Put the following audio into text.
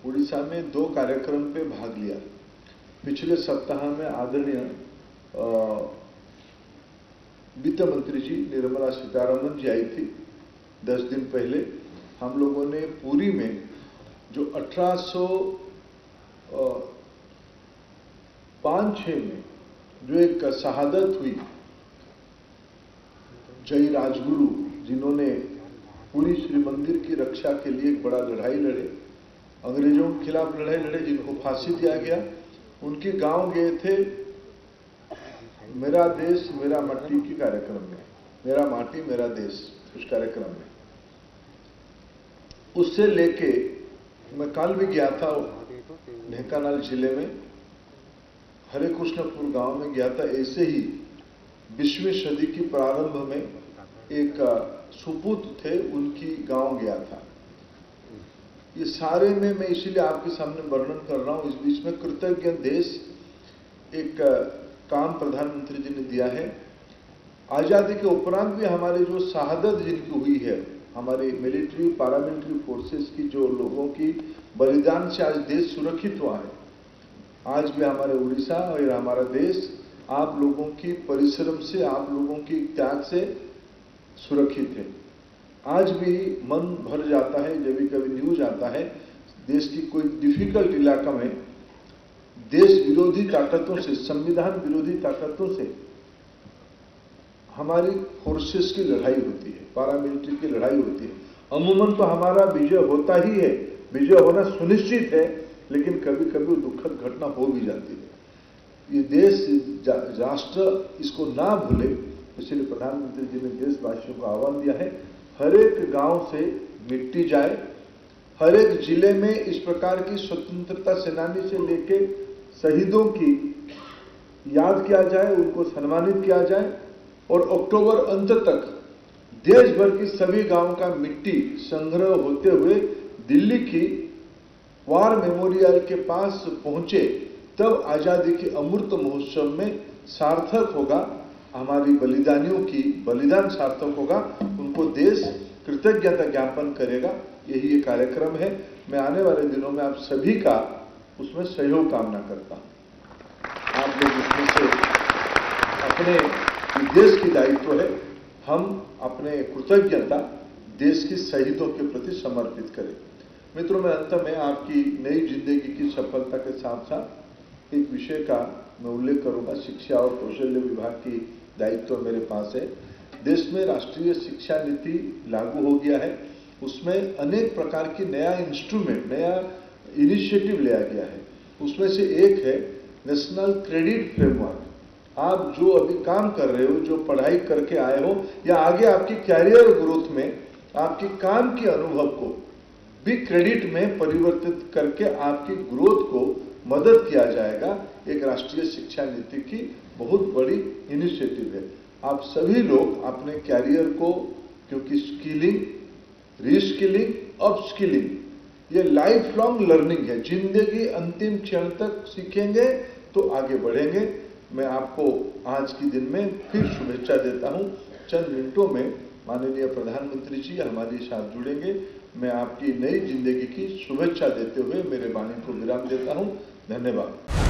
उड़ीसा में 2 कार्यक्रम पे भाग लिया। पिछले सप्ताह में आदरणीय वित्त मंत्री जी निर्मला सीतारमण जी आई थी। 10 दिन पहले हम लोगों ने पुरी में जो 1805-6 में जो एक शहादत हुई, जय राजगुरु जिन्होंने पुरी श्री मंदिर की रक्षा के लिए एक बड़ा लड़ाई लड़े, अंग्रेजों के खिलाफ लड़ाई लड़े, जिनको फांसी दिया गया, उनके गांव गए थे मेरा देश मेरा मट्टी के कार्यक्रम में, मेरा माटी मेरा देश, उस कार्यक्रम में। उससे लेके मैं कल भी गया था ढेंकानाल जिले में, हरे कृष्णपुर गांव में गया था। ऐसे ही 20वीं सदी की प्रारंभ में एक सुपुत्र थे, उनकी गांव गया था। ये सारे में मैं इसीलिए आपके सामने वर्णन कर रहा हूं। इस बीच में कृतज्ञ देश एक काम प्रधानमंत्री जी ने दिया है। आजादी के उपरांत भी हमारे जो शहादत जिनकी हुई है, हमारे मिलिट्री पैरामिलिट्री फोर्सेस की जो लोगों की बलिदान से आज देश सुरक्षित हुआ है। आज भी हमारे उड़ीसा और हमारा देश आप लोगों की परिश्रम से, आप लोगों की त्याग से सुरक्षित है। आज भी मन भर जाता है जब भी कभी न्यूज आता है देश की कोई डिफिकल्ट इलाका में देश विरोधी ताकतों से, संविधान विरोधी ताकतों से हमारी फोर्सेस की लड़ाई होती है, पैरामिलिट्री की लड़ाई होती है। अमूमन तो हमारा विजय होता ही है, विजय होना सुनिश्चित है, लेकिन कभी कभी दुखद घटना हो भी जाती है। ये देश, राष्ट्र इसको ना भूले, इसलिए प्रधानमंत्री जी ने देशवासियों को आह्वान दिया है, हर एक गांव से मिट्टी जाए, हर एक जिले में इस प्रकार की स्वतंत्रता सेनानी से लेके शहीदों की याद किया जाए, उनको सम्मानित किया जाए, और अक्टूबर अंत तक देश भर की सभी गांव का मिट्टी संग्रह होते हुए दिल्ली की वार मेमोरियल के पास पहुंचे, तब आजादी के अमृत महोत्सव में सार्थक होगा, हमारी बलिदानियों की बलिदान सार्थक होगा, उनको देश कृतज्ञता ज्ञापन करेगा। यही ये कार्यक्रम है। मैं आने वाले दिनों में आप सभी का उसमें सहयोग कामना करता हूं। आप लोग उसमें से अपने देश की दायित्व है, हम अपने कृतज्ञता देश की शहीदों के प्रति समर्पित करें। मित्रों, मैं अंत में आपकी नई जिंदगी की सफलता के साथ साथ एक विषय का मैं उल्लेख करूंगा। शिक्षा और कौशल्य विभाग की दायित्व मेरे पास है। देश में राष्ट्रीय शिक्षा नीति लागू हो गया है, उसमें अनेक प्रकार की नया इंस्ट्रूमेंट, नया इनिशिएटिव लिया गया है। उसमें से एक है नेशनल क्रेडिट फ्रेमवर्क। आप जो अभी काम कर रहे हो, जो पढ़ाई करके आए हो, या आगे आपकी कैरियर ग्रोथ में आपके काम के अनुभव को भी क्रेडिट में परिवर्तित करके आपकी ग्रोथ को मदद किया जाएगा। एक राष्ट्रीय शिक्षा नीति की बहुत बड़ी इनिशिएटिव है। आप सभी लोग अपने कैरियर को, क्योंकि स्किलिंग, रीस्किलिंग, अपस्किलिंग ये लाइफ लॉन्ग लर्निंग है, जिंदगी अंतिम क्षण तक सीखेंगे तो आगे बढ़ेंगे। मैं आपको आज के दिन में फिर शुभेच्छा देता हूं। चंद मिनटों में माननीय प्रधानमंत्री जी हमारे साथ जुड़ेंगे। मैं आपकी नई जिंदगी की शुभेच्छा देते हुए मेरे वाणी को विराम देता हूं। धन्यवाद।